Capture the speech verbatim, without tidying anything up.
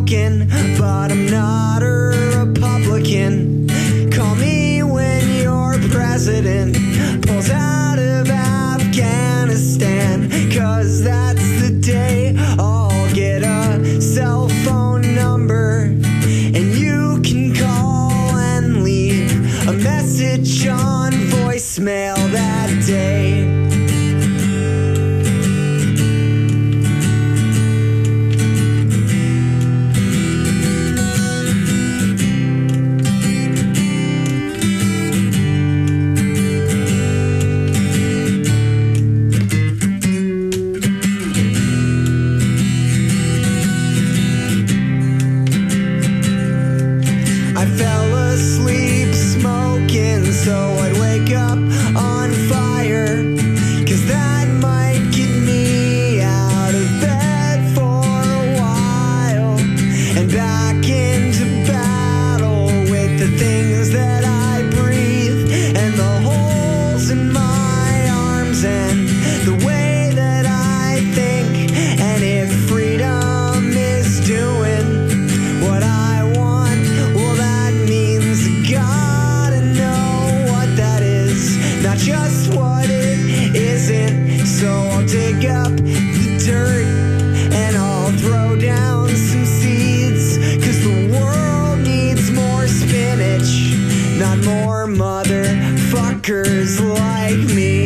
smoking, but I'm not a Republican. Call me when your president pulls out of Afghanistan, 'cause that's the day I'll get a cell phone number and you can call and leave a message on voicemail that day. I fell asleep smoking so I'd wake up on fire, 'cause that might get me out of bed for a while and back into battle with the things that I breathe and the holes in my arms and the way that I think. And if freedom is doing what I want, well, that means I gotta know what that is, not just what it isn't. So I'll dig up the dirt and I'll throw down some seeds, 'cause the world needs more spinach, not more motherfuckers like me.